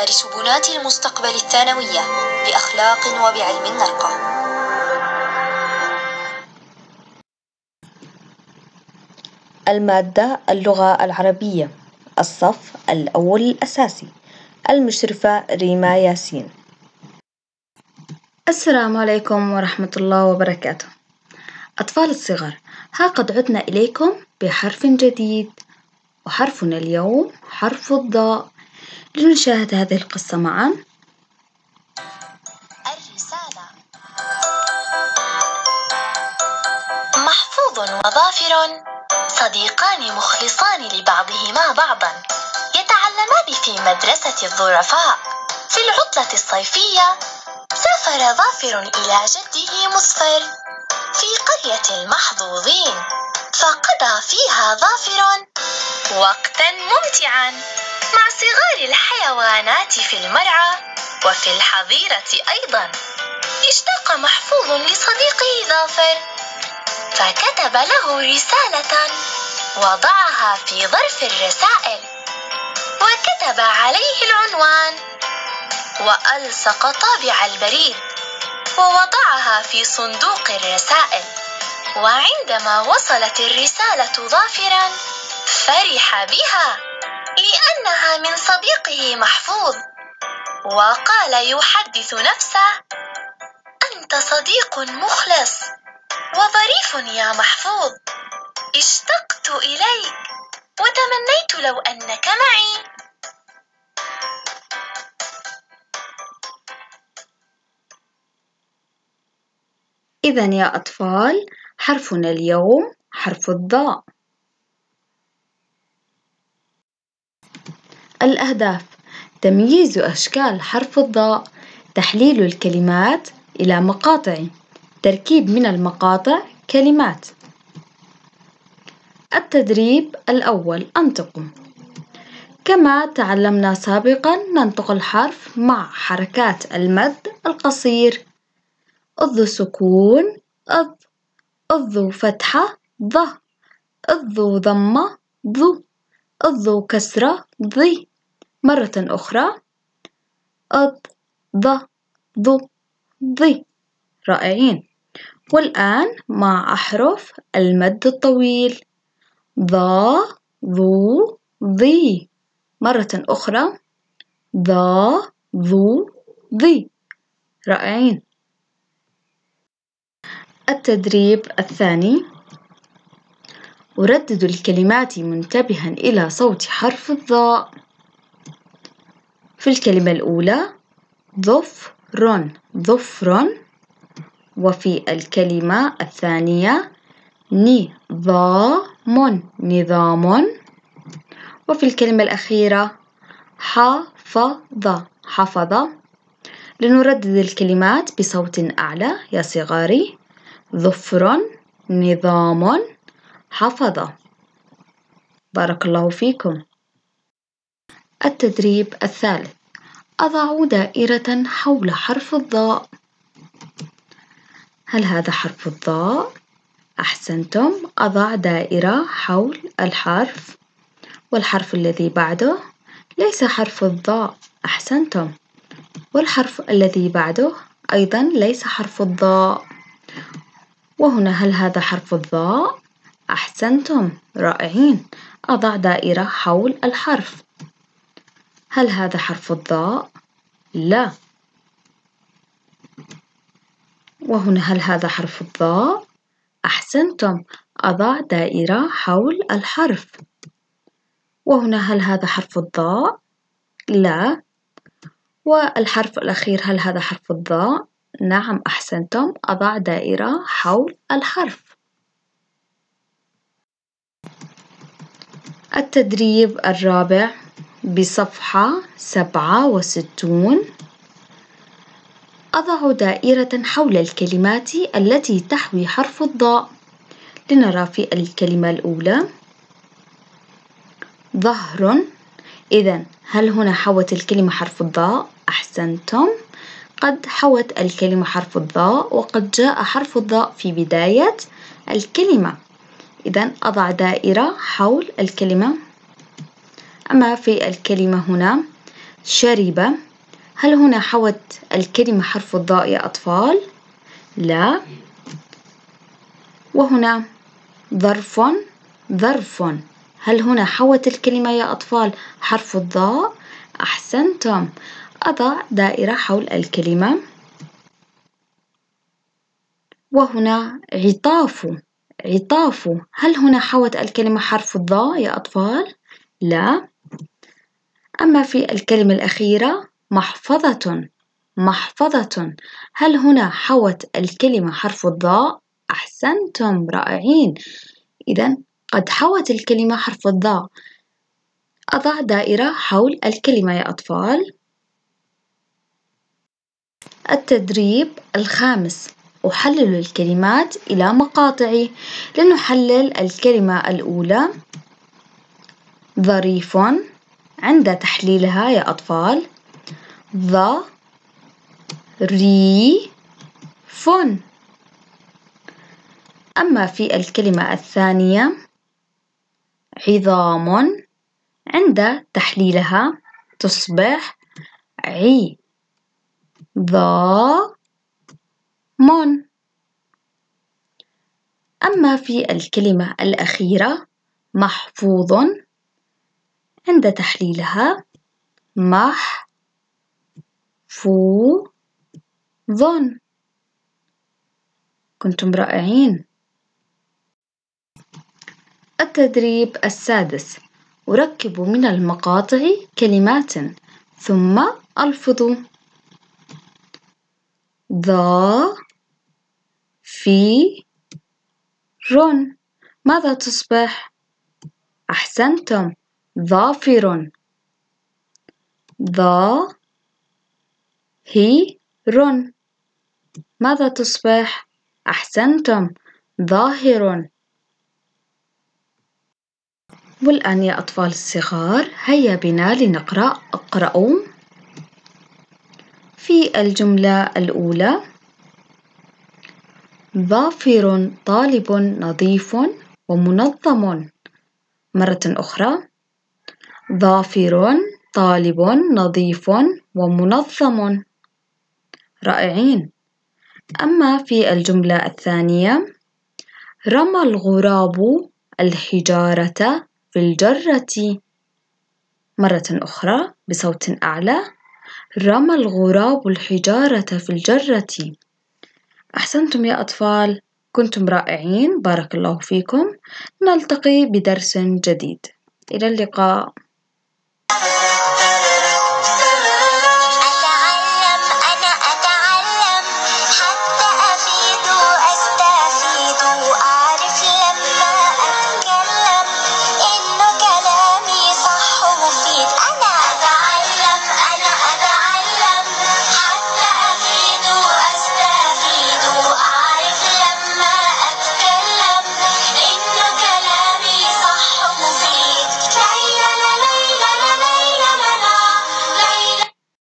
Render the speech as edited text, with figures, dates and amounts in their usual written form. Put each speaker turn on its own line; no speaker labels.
لاختيار شبنات المستقبل الثانوية بأخلاق وبعلم نرقى.
المادة اللغة العربية، الصف الأول الأساسي. المشرفة ريما ياسين. السلام عليكم ورحمة الله وبركاته. أطفال الصغار، ها قد عدنا إليكم بحرف جديد، وحرفنا اليوم حرف الضاء. لنشاهد هذه القصة معا.
الرسالة. محفوظ وظافر صديقان مخلصان لبعضهما بعضا، يتعلمان في مدرسة الظرفاء. في العطلة الصيفية سافر ظافر إلى جده مصفر في قرية المحظوظين، فقضى فيها ظافر وقتا ممتعا مع صغار الحيوانات في المرعى وفي الحظيرة أيضا. اشتاق محفوظ لصديقه ظافر، فكتب له رسالة وضعها في ظرف الرسائل، وكتب عليه العنوان، وألصق طابع البريد، ووضعها في صندوق الرسائل. وعندما وصلت الرسالة ظافرا فرح بها لأنها من صديقه محفوظ، وقال يحدث نفسه: أنت صديق مخلص وظريف يا محفوظ، اشتقت إليك وتمنيت لو أنك معي.
إذن يا أطفال، حرفنا اليوم حرف الضاء. الأهداف: تمييز أشكال حرف الضاء، تحليل الكلمات إلى مقاطع، تركيب من المقاطع كلمات. التدريب الأول: أنطقوا. كما تعلمنا سابقا ننطق الحرف مع حركات المد القصير: الض سكون أض، الض فتحة ض، الض ضمة ض، الض كسرة ض. مرة أخرى: أض ض ض ض. رائعين. والآن مع أحرف المد الطويل: ض ض ض. مرة أخرى: ض ض ض. رائعين. التدريب الثاني: أردد الكلمات منتبها إلى صوت حرف الضاء. في الكلمة الأولى ظفر ظفر، وفي الكلمة الثانية نظام نظام، وفي الكلمة الأخيرة حفظ حفظ. لنردد الكلمات بصوت أعلى يا صغاري: ظفر نظام حفظ. بارك الله فيكم. التدريب الثالث: أضع دائرة حول حرف الضاء. هل هذا حرف الضاء؟ أحسنتم، أضع دائرة حول الحرف. والحرف الذي بعده ليس حرف الضاء. أحسنتم. والحرف الذي بعده أيضا ليس حرف الضاء. وهنا هل هذا حرف الضاء؟ أحسنتم، رائعين. أضع دائرة حول الحرف. هل هذا حرف الضاء؟ لا. وهنا هل هذا حرف الضاء؟ أحسنتم، أضع دائرة حول الحرف. وهنا هل هذا حرف الضاء؟ لا. والحرف الأخير هل هذا حرف الضاء؟ نعم، أحسنتم، أضع دائرة حول الحرف. التدريب الرابع بصفحة 67: أضع دائرة حول الكلمات التي تحوي حرف الضاء. لنرى في الكلمة الأولى ظهر. إذن هل هنا حوت الكلمة حرف الضاء؟ أحسنتم، قد حوت الكلمة حرف الضاء، وقد جاء حرف الضاء في بداية الكلمة. إذن أضع دائرة حول الكلمة. أما في الكلمة هنا شرب. هل هنا حوت الكلمة حرف الضاء يا أطفال؟ لا. وهنا ظرف. ظرف. هل هنا حوت الكلمة يا أطفال حرف الضاء؟ أحسنتم. أضع دائرة حول الكلمة. وهنا عطاف. عطاف. هل هنا حوت الكلمة حرف الضاء يا أطفال؟ لا. أما في الكلمة الأخيرة محفظة. محفظة. هل هنا حوت الكلمة حرف الضاء؟ أحسنتم، رائعين. إذن قد حوت الكلمة حرف الضاء. أضع دائرة حول الكلمة يا أطفال. التدريب الخامس: أحلل الكلمات إلى مقاطع. لنحلل الكلمة الأولى ظريف. عند تحليلها يا أطفال ظريف. أما في الكلمة الثانية عظام، عند تحليلها تصبح عظام. أما في الكلمة الأخيرة محفوظ، عند تحليلها محفوظ. كنتم رائعين. التدريب السادس: أركب من المقاطع كلمات ثم ألفظ. ظافر. ماذا تصبح؟ أحسنتم، ظافر. ظاهر. ماذا تصبح؟ أحسنتم، ظاهر. والآن يا أطفال الصغار هيا بنا لنقرأ. اقرأوا. في الجملة الأولى ظافر طالب نظيف ومنظم. مرة أخرى ظافر طالب نظيف ومنظم. رائعين. أما في الجملة الثانية رمى الغراب الحجارة في الجرة. مرة أخرى بصوت أعلى: رمى الغراب الحجارة في الجرة. أحسنتم يا أطفال، كنتم رائعين، بارك الله فيكم. نلتقي بدرس جديد. إلى اللقاء.